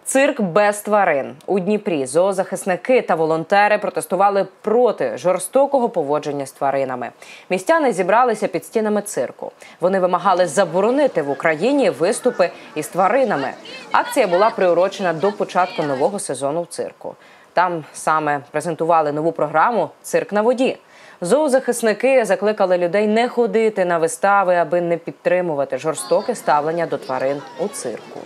Цирк без тварин. У Дніпрі зоозахисники та волонтери протестували проти жорстокого поводження з тваринами. Містяни зібралися під стінами цирку. Вони вимагали заборонити в Україні виступи із тваринами. Акція була приурочена до початку нового сезону в цирку. Там саме презентували нову програму «Цирк на воді». Зоозахисники закликали людей не ходити на вистави, аби не підтримувати жорстоке ставлення до тварин у цирку.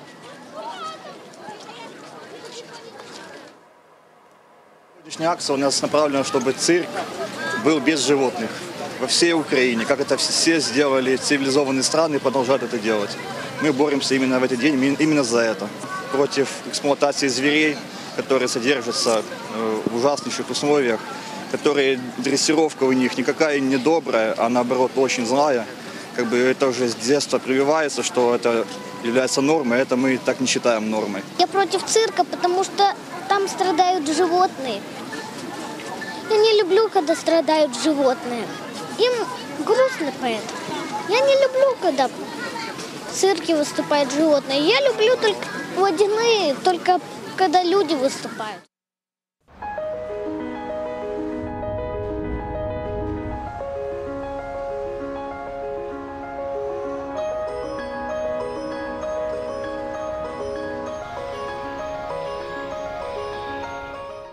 Сегодняшняя акция у нас направлена, чтобы цирк был без животных во всей Украине, как это все сделали цивилизованные страны и продолжают это делать. Мы боремся именно в этот день, именно за это. Против эксплуатации зверей, которые содержатся в ужаснейших условиях, которые дрессировка у них никакая не добрая, а наоборот очень злая. Как бы это уже с детства прививается, что это является нормой, это мы так не считаем нормой. Я против цирка, потому что там страдают животные. Я не люблю, когда страдают животные. Им грустно поэтому. Я не люблю, когда в цирке выступают животные. Я люблю только водяные, только когда люди выступают.